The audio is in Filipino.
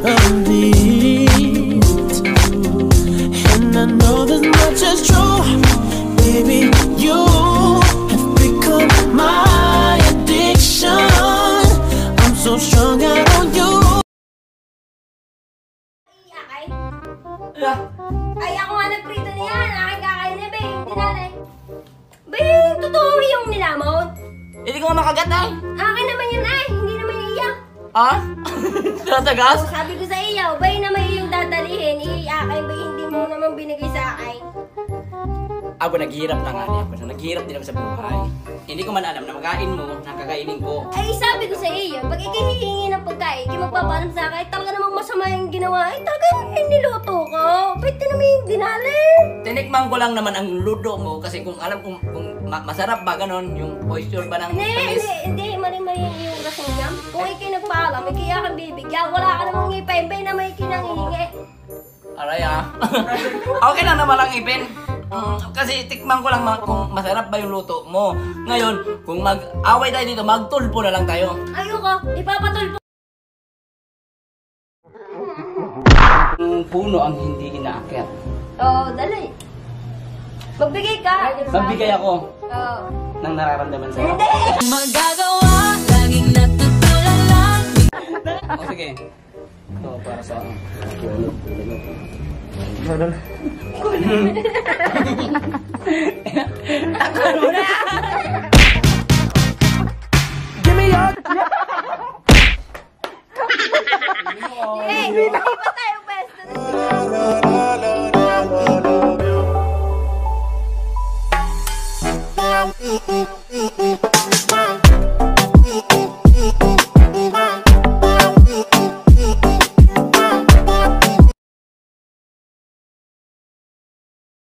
of it. And I know this much is true, baby, you have become my addiction. I'm so strung out on you. Ay, ako nga nagprito niyan. Aking kakain na, babe. Hindi nanay. Babe, totoo yung nilamon. Hindi ko nga makagat ay. Akin naman yun ay. Hindi naman yung iya. Ah? Tatagas? Sabi ko sa iyo, bay naman yung dadalihin. Akin, bay hindi mo naman binigay sa akin. Ako naghihirap na nga niya. Naghihirap din ako sa buhay. Hindi ko man alam na makain mo, nakakainin ko. Ay, sabi ko sa iyo, pag ikahihingi ng pagkain, kayo magpapaalam sa akin, talaga namang masama yung ginawa. Ay, talaga yung niluto ko. Pwede naman yung dinali. Tinikman ko lang naman ang ludo mo kasi kung alam kung masarap ba ganon, yung moisture ba ng tamis. Hindi, mali-mali yung rason niya. Kung ikay nagpaalam, ikay ka bibigyan. Wala ka namang ngipin, bay na may kinangihingi. Aray ah. Okay lang naman ang ipin. Kasi tikman ko lang kung masarap ba yung luto mo. Ngayon, kung mag-away tayo dito, magtulpo na lang tayo. Ayoko, ipapatulpo. Puno ang hindi inaakyat. Oo, dali. Magbigay ka. Magbigay ako Oo. ng nararamdaman sa'yo. Hindi! Magagawa, laging natutulala. O sige. Ito para sa... Takpan mo na! Give me your... Hindi pa tayo pwesto.